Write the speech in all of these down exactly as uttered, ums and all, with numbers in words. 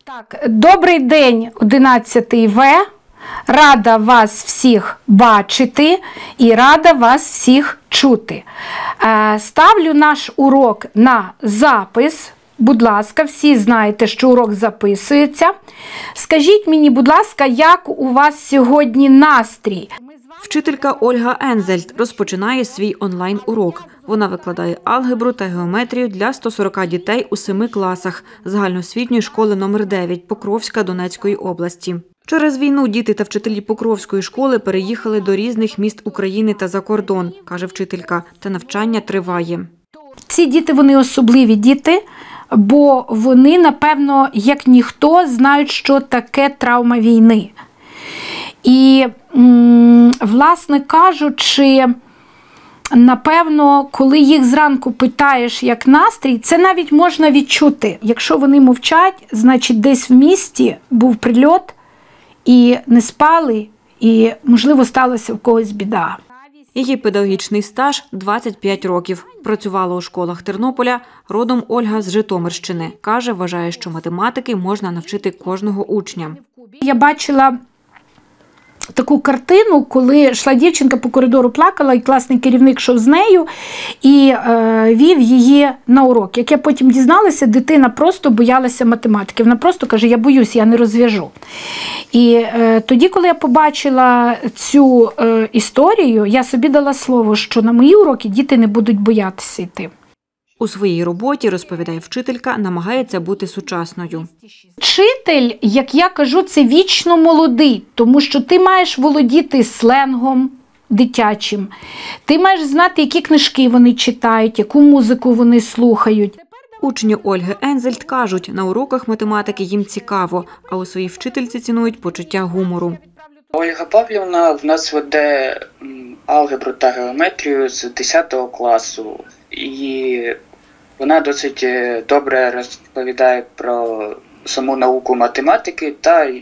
Так, добрий день, одинадцятий В. Рада вас всіх бачити і рада вас всіх чути. Ставлю наш урок на запис. Будь ласка, всі знаєте, що урок записується. Скажіть мені, будь ласка, як у вас сьогодні настрій? Вчителька Ольга Ензельт розпочинає свій онлайн-урок. Вона викладає алгебру та геометрію для ста сорока дітей у семи класах загальноосвітньої школи номер дев'ять Покровська Донецької області. Через війну діти та вчителі Покровської школи переїхали до різних міст України та за кордон, каже вчителька, та навчання триває. Ці діти, вони особливі діти, бо вони, напевно, як ніхто, знають, що таке травма війни. І, власне кажучи, напевно, коли їх зранку питаєш, як настрій, це навіть можна відчути. Якщо вони мовчать, значить десь в місті був прильот, і не спали, і, можливо, сталося в когось біда. Її педагогічний стаж – двадцять п'ять років. Працювала у школах Тернополя, родом Ольга з Житомирщини. Каже, вважає, що математики можна навчити кожного учня. Я бачила таку картину, коли йшла дівчинка по коридору, плакала, і класний керівник йшов з нею і е, вів її на урок. Як я потім дізналася, дитина просто боялася математики. Вона просто каже, я боюсь, я не розв'яжу. І е, тоді, коли я побачила цю е, історію, я собі дала слово, що на мої уроки діти не будуть боятися йти. У своїй роботі, розповідає вчителька, намагається бути сучасною. Вчитель, як я кажу, це вічно молодий, тому що ти маєш володіти сленгом дитячим, ти маєш знати, які книжки вони читають, яку музику вони слухають. Учні Ольги Ензельт кажуть, на уроках математики їм цікаво, а у своїй вчительці цінують почуття гумору. Ольга Павлівна в нас веде алгебру та геометрію з десятого класу. І вона досить добре розповідає про саму науку математики та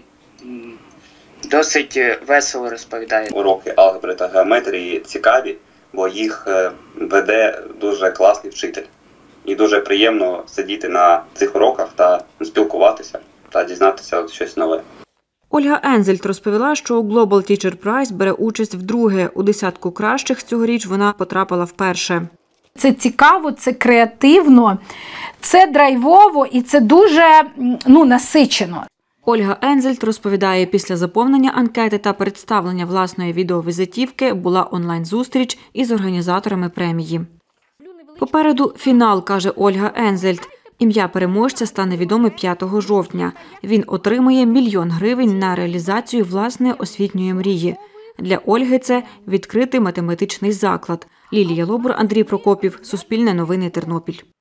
досить весело розповідає. Уроки алгебри та геометрії цікаві, бо їх веде дуже класний вчитель. І дуже приємно сидіти на цих уроках та спілкуватися та дізнатися щось нове. Ольга Ензельт розповіла, що у Global Teacher Prize бере участь вдруге. У десятку кращих цьогоріч вона потрапила вперше. Це цікаво, це креативно, це драйвово і це дуже ну, насичено. Ольга Ензельт розповідає, після заповнення анкети та представлення власної відеовізитівки була онлайн-зустріч із організаторами премії. Попереду фінал, каже Ольга Ензельт. Ім'я переможця стане відоме п'ятого жовтня. Він отримує мільйон гривень на реалізацію власної освітньої мрії. Для Ольги це відкритий математичний заклад. Лілія Лобур, Андрій Прокопів, Суспільне новини, Тернопіль.